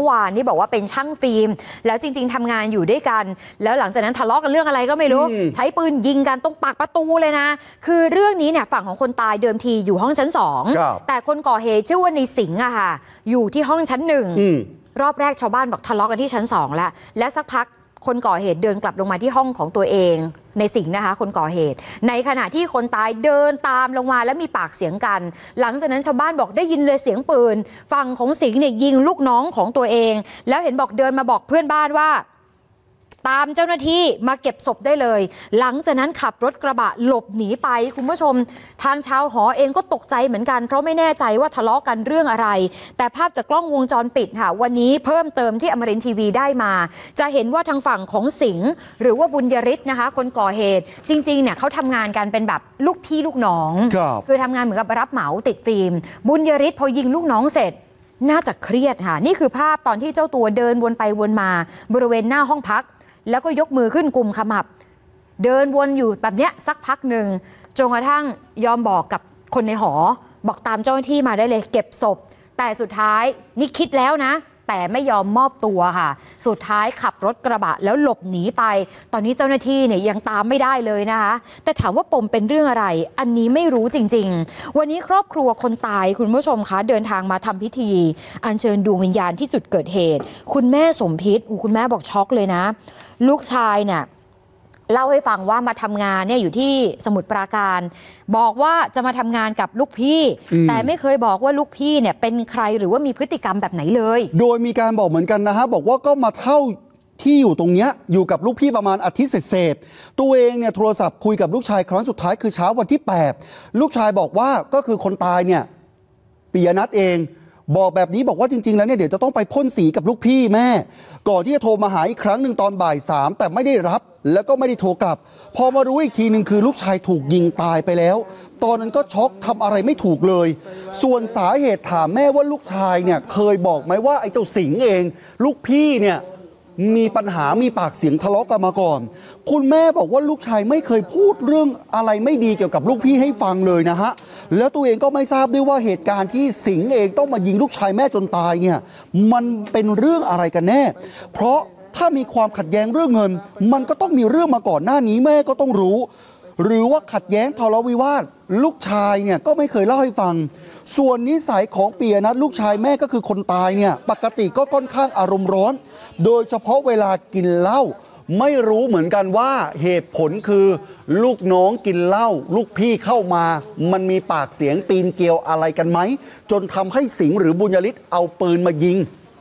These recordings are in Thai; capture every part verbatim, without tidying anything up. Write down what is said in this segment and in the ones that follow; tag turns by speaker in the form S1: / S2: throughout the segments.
S1: วานที่บอกว่าเป็นช่างฟิล์มแล้วจริงๆทำงานอยู่ด้วยกันแล้วหลังจากนั้นทะเลาะกันเรื่องอะไรก็ไม่รู้ใช้ปืนยิงกันตรงปากประตูเลยนะคือเรื่องนี้เนี่ยฝั่งของคนตายเดิมทีอยู่ห้องชั้นสองแต่คนก่อเหตุชื่อว่าในสิงห์อะค่ะอยู่ที่ห้องชั้นหนึ่งรอบแรกชาวบ้านบอกทะเลาะกันที่ชั้นสองแล้วและสักพักคนก่อเหตุเดินกลับลงมาที่ห้องของตัวเองในสิงห์นะคะคนก่อเหตุในขณะที่คนตายเดินตามลงมาแล้วมีปากเสียงกันหลังจากนั้นชาวบ้านบอกได้ยินเลยเสียงปืนฝั่งของสิงห์เนี่ยยิงลูกน้องของตัวเองแล้วเห็นบอกเดินมาบอกเพื่อนบ้านว่าตามเจ้าหน้าที่มาเก็บศพได้เลยหลังจากนั้นขับรถกระบะหลบหนีไปคุณผู้ชมทางชาวหอเองก็ตกใจเหมือนกันเพราะไม่แน่ใจว่าทะเลาะกันเรื่องอะไรแต่ภาพจากกล้องวงจรปิดค่ะวันนี้เพิ่มเติมที่อมรินทร์ทีวีได้มาจะเห็นว่าทางฝั่งของสิงห์หรือว่าบุญยฤทธิ์นะคะคนก่อเหตุจริงๆเนี่ยเขาทำงานกันเป็นแบบลูกพี่ลูกน้องคือทำงานเหมือนกับรับเหมาติดฟิล์มบุญยฤทธิ์พอยิงลูกน้องเสร็จน่าจะเครียดค่ะนี่คือภาพตอนที่เจ้าตัวเดินวนไปวนมาบริเวณหน้าห้องพักแล้วก็ยกมือขึ้นกุมขมับเดินวนอยู่แบบเนี้ยสักพักหนึ่งจนกระทั่งยอมบอกกับคนในหอบอกตามเจ้าหน้าที่มาได้เลยเก็บศพแต่สุดท้ายนี่คิดแล้วนะแต่ไม่ยอมมอบตัวค่ะสุดท้ายขับรถกระบะแล้วหลบหนีไปตอนนี้เจ้าหน้าที่เนี่ยยังตามไม่ได้เลยนะคะแต่ถามว่าปมเป็นเรื่องอะไรอันนี้ไม่รู้จริงๆวันนี้ครอบครัวคนตายคุณผู้ชมคะเดินทางมาทำพิธีอัญเชิญดวงวิญญาณที่จุดเกิดเหตุคุณแม่สมพิษคุณแม่บอกช็อกเลยนะลูกชายเนี่ยเล่าให้ฟังว่ามาทำงานเนี่ยอยู่ที่สมุทรปราการบอกว่าจะมาทำงานกับลูกพี่แต่ไม่เคยบอกว่าลูกพี่เนี่ยเป็นใครหรือว่ามีพฤติกรรมแบบไหนเลยโดยมีการบอกเหมือนกันนะฮะบอกว่าก็มาเท่าที่อยู่ตรงเนี้ยอยู่กับลูกพี่ประมาณอาทิตย์เศษๆตัวเองเนี่ยโทรศัพท์คุยกับลูกชายครั้งสุดท้ายคือเช้าวันที่แปดลูกชายบอกว่าก็คือคนตายเนี่ยปิยนัทเองบอกแบบนี้บอกว่าจริงๆแล้วเนี่ยเดี๋ยวจะต้องไปพ่นสีกับลูกพี่แม่ก่อนที่จะโทรมาหาอีกครั้งหนึ่งตอนบ่ายสามแต่ไม่ได้รับแล้วก็ไม่ได้โทรกลับพอมารู้อีกทีหนึ่งคือลูกชายถูกยิงตายไปแล้วตอนนั้นก็ช็อกทำอะไรไม่ถูกเลยส่วนสาเหตุถามแม่ว่าลูกชายเนี่ยเคยบอกไหมว่าไอ้เจ้าสิงห์เองลูกพี่เนี่ยมีปัญหามีปากเสียงทะเลาะกันมาก่อนคุณแม่บอกว่าลูกชายไม่เคยพูดเรื่องอะไรไม่ดีเกี่ยวกับลูกพี่ให้ฟังเลยนะฮะแล้วตัวเองก็ไม่ทราบด้วยว่าเหตุการณ์ที่สิงห์เองต้องมายิงลูกชายแม่จนตายเนี่ยมันเป็นเรื่องอะไรกันแน่เพราะถ้ามีความขัดแย้งเรื่องเงินมันก็ต้องมีเรื่องมาก่อนหน้านี้แม่ก็ต้องรู้หรือว่าขัดแย้งทะเลาะวิวาทลูกชายเนี่ยก็ไม่เคยเล่าให้ฟังส่วนนิสัยของปิยนัทลูกชายแม่ก็คือคนตายเนี่ยปกติก็ค่อนข้างอารมณ์ร้อนโดยเฉพาะเวลากินเหล้าไม่รู้เหมือนกันว่าเหตุผลคือลูกน้องกินเหล้าลูกพี่เข้ามามันมีปากเสียงปีนเกลียวอะไรกันไหมจนทำให้สิงห์หรือบุญยฤทธิ์เอาปืนมายิง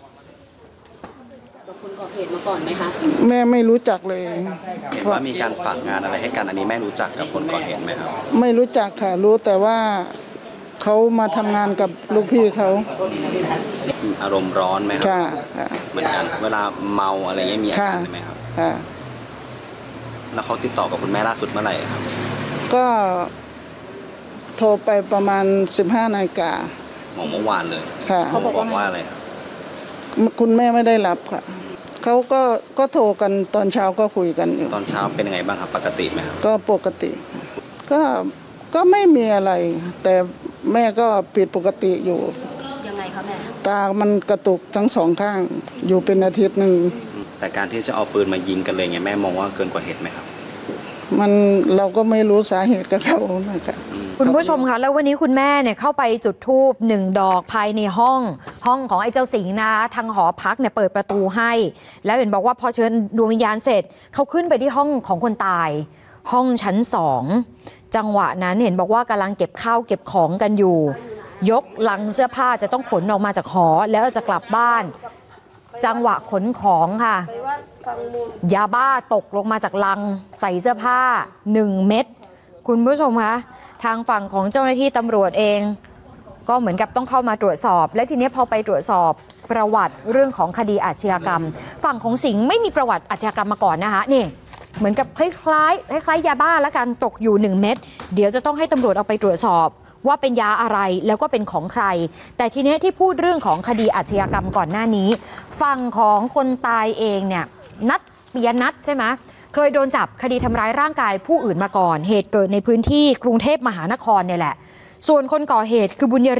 S2: กับคนก่อเหตุมาก่อนไหมคะ
S3: แม่ไม่รู้จักเลย
S4: ว่ามีการฝากงานอะไรให้กันอันนี้แม่รู้จักกับคนก่อเหตุไหมครับ
S3: ไม่รู้จักค่ะรู้แต่ว่าเขามาทำงานกับลูกพี่เขา
S4: อารมณ์ร้อนไหมครับเหมือนกันเวลาเมาอะไรเงี้ยมีอาการไหมครับแล้วเขาติดต่อกับคุณแม่ล่าสุดเมื่อไหร่ครับ
S3: ก็โทรไปประมาณสิบห้านาฬิกา
S4: เมื่อวานเลย
S3: เขา
S4: บอกว่าอะไร
S3: คุณแม่ไม่ได้รับค่ะเขาก็ก็โทรกันตอนเช้าก็คุยกันอยู่
S4: ตอนเช้าเป็นยังไงบ้างครับปกติไหมครับ
S3: ก็ปกติก็ก็ไม่มีอะไรแต่แม่ก็ผิดปกติอยู่
S2: ยังไงคะแม่
S3: ตามันกระตุกทั้งสองข้างอยู่เป็นอาทิตย์หนึ่ง
S4: แต่การที่จะเอาปืนมายิงกันเลยไงแม่มองว่าเกินกว่าเหตุไหมครับ
S3: มันเราก็ไม่รู้สาเหตุกับเขานะคะ
S1: คุณผู้ชมคะแล้ววันนี้คุณแม่เนี่ยเข้าไปจุดธูปหนึ่งดอกภายในห้องห้องของไอ้เจ้าสิงห์นะทางหอพักเนี่ยเปิดประตูให้แล้วเห็นบอกว่าพอเชิญดวงวิญญาณเสร็จเขาขึ้นไปที่ห้องของคนตายห้องชั้นสองจังหวะนั้นเห็นบอกว่ากำลังเก็บข้าวเก็บของกันอยู่ยกลังเสื้อผ้าจะต้องขนออกมาจากหอแล้วจะกลับบ้านจังหวะขนของค่ะยาบ้าตกลงมาจากลังใส่เสื้อผ้าหนึ่งเม็ดคุณผู้ชมคะทางฝั่งของเจ้าหน้าที่ตำรวจเองก็เหมือนกับต้องเข้ามาตรวจสอบและทีนี้พอไปตรวจสอบประวัติเรื่องของคดีอาชญากรรมฝั่งของสิงห์ไม่มีประวัติอาชญากรรมมาก่อนนะคะนี่เหมือนกับคล้ายๆคล้ายๆยาบ้าแล้วกันตกอยู่หนึ่งเม็ดเดี๋ยวจะต้องให้ตำรวจเอาไปตรวจสอบว่าเป็นยาอะไรแล้วก็เป็นของใครแต่ทีนี้ที่พูดเรื่องของคดีอาชญากรรมก่อนหน้านี้ฝั่งของคนตายเองเนี่ยนัทปิยนัทใช่ไหมเคยโดนจับคดีทำร้ายร่างกายผู้อื่นมาก่อนเหตุเกิดในพื้นที่กรุงเทพมหานครเนี่ยแหละส่วนคนก่อเหตุคือบุญยฤทธิ์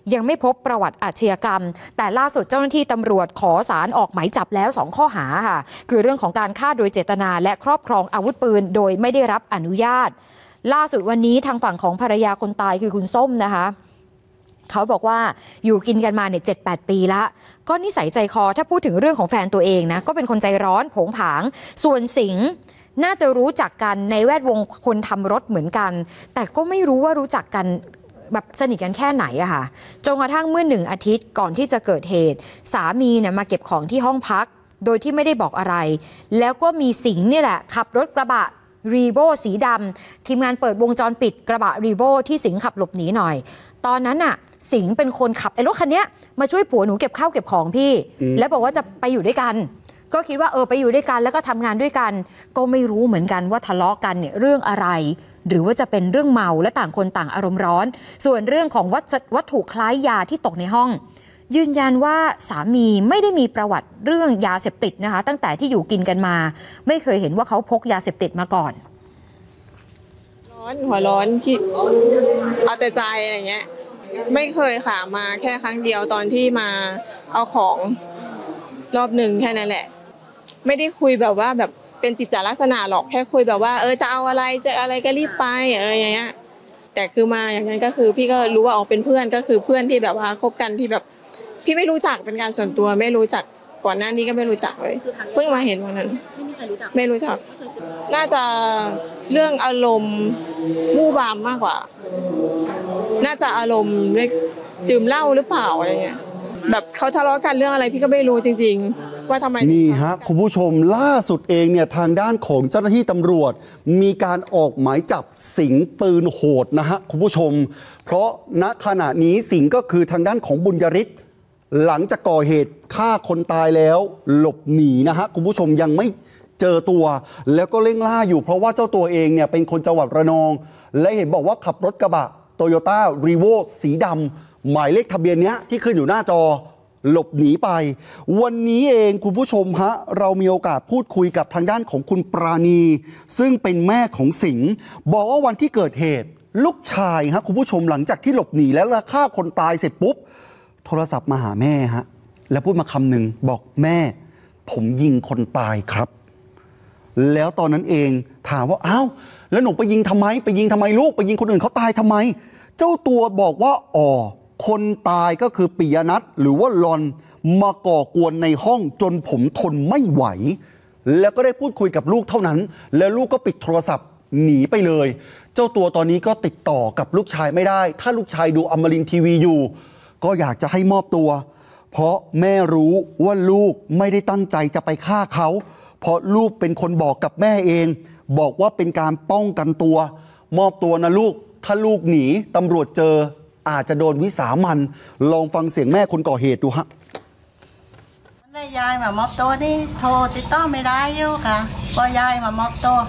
S1: ยังไม่พบประวัติอาชญากรรมแต่ล่าสุดเจ้าหน้าที่ตำรวจขอศาลออกหมายจับแล้วสองข้อหาค่ะคือเรื่องของการฆ่าโดยเจตนาและครอบครองอาวุธปืนโดยไม่ได้รับอนุญาตล่าสุดวันนี้ทางฝั่งของภรรยาคนตายคือคุณส้มนะคะเขาบอกว่าอยู่กินกันมาเนี่ยเจ็ดแปดปีละก็นิสัยใจคอถ้าพูดถึงเรื่องของแฟนตัวเองนะก็เป็นคนใจร้อนโผงผางส่วนสิงห์น่าจะรู้จักกันในแวดวงคนทำรถเหมือนกันแต่ก็ไม่รู้ว่ารู้จักกันแบบสนิทกันแค่ไหนอะค่ะจนกระทั่งเมื่อหนึ่งอาทิตย์ก่อนที่จะเกิดเหตุสามีเนี่ยมาเก็บของที่ห้องพักโดยที่ไม่ได้บอกอะไรแล้วก็มีสิงห์นี่แหละขับรถกระบะรีโวสีดำทีมงานเปิดวงจรปิดกระบะรีโวที่สิงห์ขับหลบหนีหน่อยตอนนั้นน่ะสิงห์เป็นคนขับไอ้รถคันนี้มาช่วยผัวหนูเก็บข้าวเก็บของพี่แล้วบอกว่าจะไปอยู่ด้วยกันก็คิดว่าเออไปอยู่ด้วยกันแล้วก็ทำงานด้วยกันก็ไม่รู้เหมือนกันว่าทะเลาะกันเนี่ยเรื่องอะไรหรือว่าจะเป็นเรื่องเมาและต่างคนต่างอารมณ์ร้อนส่วนเรื่องของวัตวัตถุคล้ายยาที่ตกในห้องยืนยันว่าสามีไม่ได้มีประวัติเรื่องยาเสพติดนะคะตั้งแต่ที่อยู่กินกันมาไม่เคยเห็นว่าเขาพกยาเสพติดมาก่อน
S5: ร้อนหัวร้อนคิดเอาแต่ใจอะไรเงี้ยไม่เคยค่ะมาแค่ครั้งเดียวตอนที่มาเอาของรอบหนึ่งแค่นั้นแหละไม่ได้คุยแบบว่าแบบเป็นจิตจาลักษณะหรอกแค่คุยแบบว่าเออจะเอาอะไรจะอะไรก็รีบไปเอออย่างเงี้ยแต่คือมาอย่างนั้นก็คือพี่ก็รู้ว่าออกเป็นเพื่อนก็คือเพื่อนที่แบบว่าคบกันที่แบบพี่ไม่รู้จักเป็นการส่วนตัวไม่รู้จักก่อนหน้านี้ก็ไม่รู้จักเลยเพิ่งมาเห็นวันนั้นไม่มีใครรู้จักไม่รู้จักน่าจะเรื่องอารมณ์วู่วามมากกว่าน่าจะอารมณ์ดื่มเหล้าหรือเปล่าอะไรเงี้ยแบบเขาทะเลาะกันเรื่องอะไรพี่ก็ไม่รู้จริงๆว่าทำไม
S6: นี่ฮะคุณผู้ชมล่าสุดเองเนี่ยทางด้านของเจ้าหน้าที่ตำรวจมีการออกหมายจับสิงห์ปืนโหดนะฮะคุณผู้ชมเพราะณขณะนี้สิงห์ก็คือทางด้านของบุญยฤทธิ์หลังจากก่อเหตุฆ่าคนตายแล้วหลบหนีนะฮะคุณผู้ชมยังไม่เจอตัวแล้วก็เร่งล่าอยู่เพราะว่าเจ้าตัวเองเนี่ยเป็นคนจังหวัดระนองและเห็นบอกว่าขับรถกระบะโตโยต้ารีโวสีดำหมายเลขทะเบียนเนี้ยที่ขึ้นอยู่หน้าจอหลบหนีไปวันนี้เองคุณผู้ชมฮะเรามีโอกาสพูดคุยกับทางด้านของคุณปราณีซึ่งเป็นแม่ของสิงห์บอกว่าวันที่เกิดเหตุลูกชายฮะคุณผู้ชมหลังจากที่หลบหนีแล้วฆ่าคนตายเสร็จปุ๊บโทรศัพท์มาหาแม่ฮะแล้วพูดมาคำหนึ่งบอกแม่ผมยิงคนตายครับแล้วตอนนั้นเองถามว่าอ้าวแล้วหนูไปยิงทำไมไปยิงทำไมลูกไปยิงคนอื่นเขาตายทำไมเจ้าตัวบอกว่าอ๋อคนตายก็คือปิยนัทหรือว่าลอนมาก่อกวนในห้องจนผมทนไม่ไหวแล้วก็ได้พูดคุยกับลูกเท่านั้นแล้วลูกก็ปิดโทรศัพท์หนีไปเลยเจ้าตัวตอนนี้ก็ติดต่อกับลูกชายไม่ได้ถ้าลูกชายดูอมรินทร์ทีวีอยู่ก็อยากจะให้มอบตัวเพราะแม่รู้ว่าลูกไม่ได้ตั้งใจจะไปฆ่าเขาเพราะลูกเป็นคนบอกกับแม่เองบอกว่าเป็นการป้องกันตัวมอบตัวนะลูกถ้าลูกหนีตำรวจเจออาจจะโดนวิสามันลองฟังเสียงแม่คนก่อเหตุดูฮะ
S7: ยายมามอบตัวนี่โทรติดต่อไม่ได้อยู่ค่ะก็ยายมามอบตัว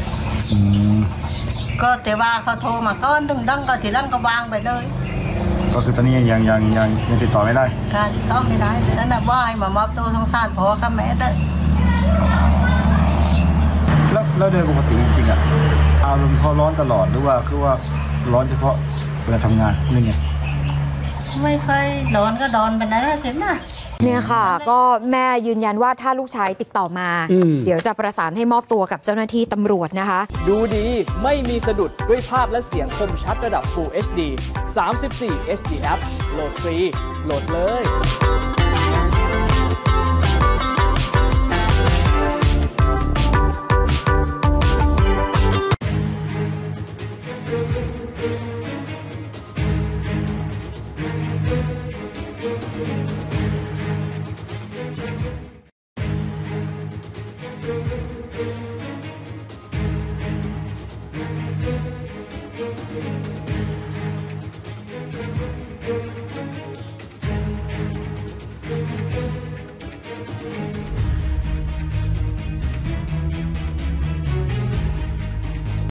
S7: ก็แต่ว่าเขาโทรมาก้อนดึงดังก็ทีดังก็วางไปเลย
S8: ก็คือตอนนี้ยังยังยังยังยังติดต่อไม่ได้
S7: ค่ะติดต่อไม่ได้นั่นน่ะว่าให้มามอบตัวสงสารพ่อกับแม่แต่
S8: แล้วแล้วโดยปกติจริงๆอ่ะอารมณ์เขาร้อนตลอดหรือว่าคือว่าร้อนเฉพาะเวลาทำงานนี่ไง
S7: ไม่ค่อยนอนก็นอนไปนะเสร็จนะ
S1: เนี่ยค่ะก็แม่ยืนยันว่าถ้าลูกชายติดต่อมาเดี๋ยวจะประสานให้มอบตัวกับเจ้าหน้าที่ตำรวจนะคะ
S9: ดูดีไม่มีสะดุดด้วยภาพและเสียงคมชัดระดับ Full เอช ดี สามสิบสี่ เอช ดี แอปโหลดฟรีโหลดเลย